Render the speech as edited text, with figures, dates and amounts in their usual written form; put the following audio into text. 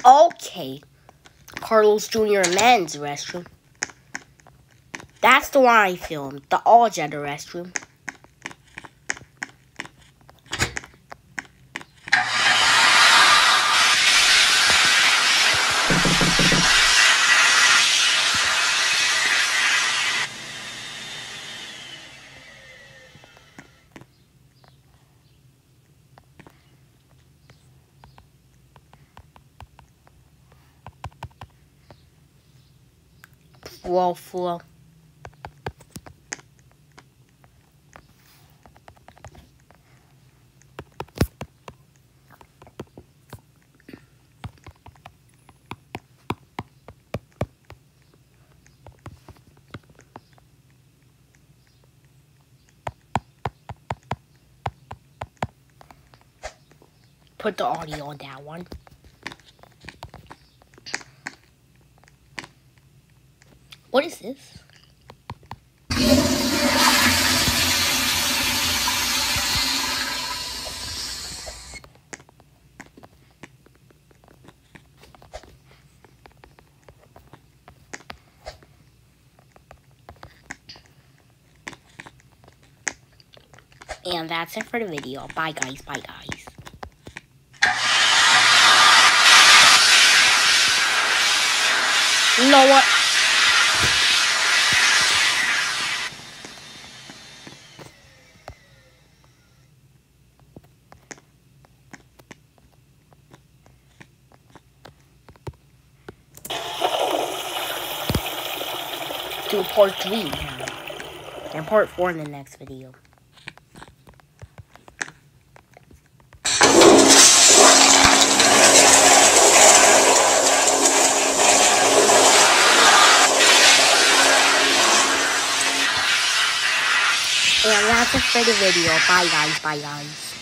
Okay. Carlos Jr. men's restroom. That's the one I filmed. The all-gender restroom. Flow. Put the audio on that one. What is this? And that's it for the video. Bye guys. Bye guys. You know what? Do part 3 now. And part 4 in the next video. And that's it for the video. Bye guys. Bye guys.